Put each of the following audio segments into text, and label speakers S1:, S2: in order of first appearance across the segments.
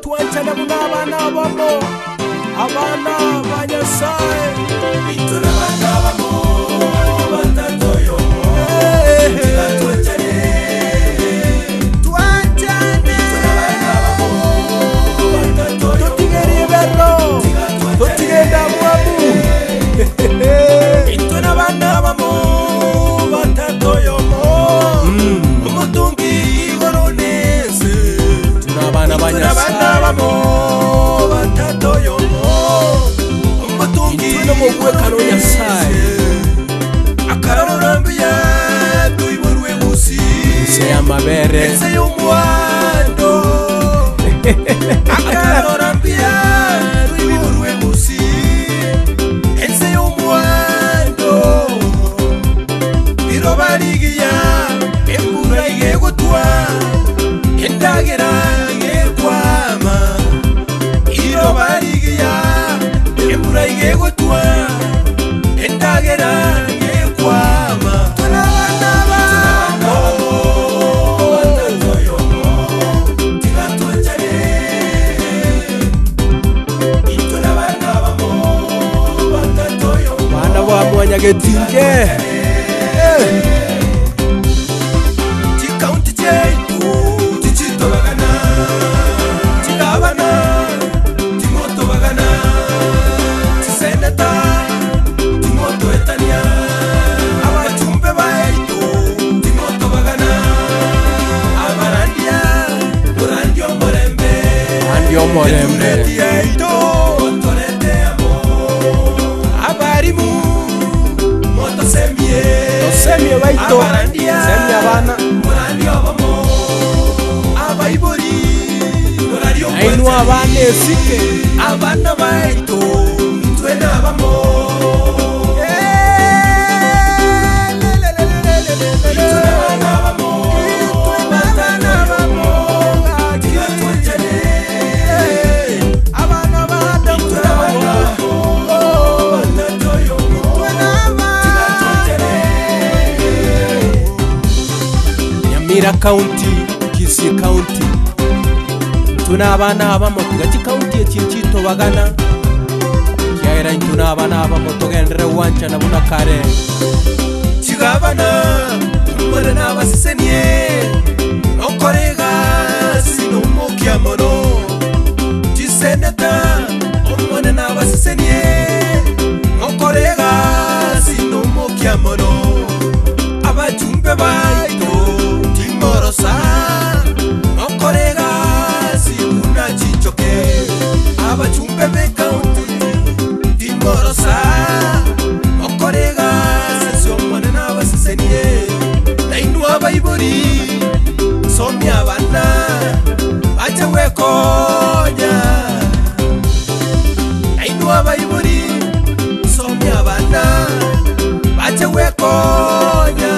S1: twanchana muna abana bamo abana banyasaye
S2: Ituna abana bamo batatoyo twanchane
S1: twanchane
S2: ituna abana bamo batatoyo
S1: tutigeri berro tutigenda mwabu
S2: ituna abana bamo batatoyo umutungi goronese
S1: tunabana banyasaye
S2: bamo batatoyo umutungi
S1: no mugwe kano nyasaye
S2: akararambya tuiborwe gusi
S1: se amabere
S2: ese y'umwando akararambya tuiborwe gusi ese y'umwando irobarigiya embura igegutwa endagera yekwama irobarigiya embura igegutwa endagera yekwama
S1: bana bamwanyagetinge
S2: Chikaunti chetu chichito bagana chikabana chimoto bagana chiseneta chimoto etania abachumbe baitu chimoto bagana abarandia murandio morembe
S1: andio morembe
S2: ito torete amo abarimu moto semie
S1: semie baito
S2: abarandia
S1: semie abana
S2: murandio bamo abaibori murandio
S1: ainu abana esike
S2: abana baitu twena bamo
S1: Nyamira County, Kisii County. Tuna abana abamo tugati county ekinchito bagana. Kyaira tuna abana abamo tugendere wancha na buna kare.
S2: chigabana mwana nabasisenie okorega sinomukia mono chiseneta omwana nabasisenie okorega sinomukia mono abachumbe baito timorosa okorega sikuna chichoke abachumbe bekaunti timorosa okorega sisomwana nabasisenie nainu abaibori somi abana bache wekonya nainu abaibori somi abana bache wekonya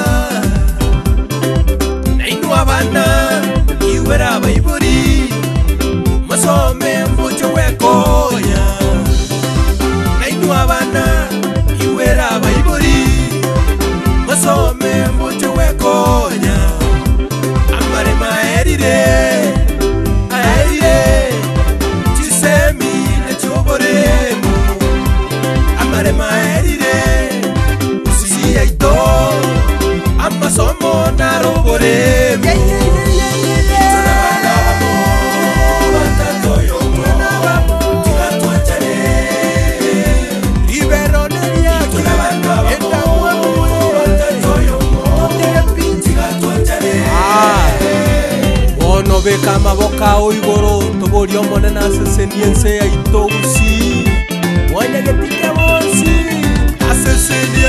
S2: nainu abana iwera abaibori masome mucho wekonya nainu abana iwera abaibori masome mucho wekonya amare maerire aerire chisemi nechoboremu amare maerire usiyaito amasomo naroboremu
S1: Ono beka maboka oigoro tobori omone na seseniense aito usi. Wanyagetinge bonsi.
S2: aseseni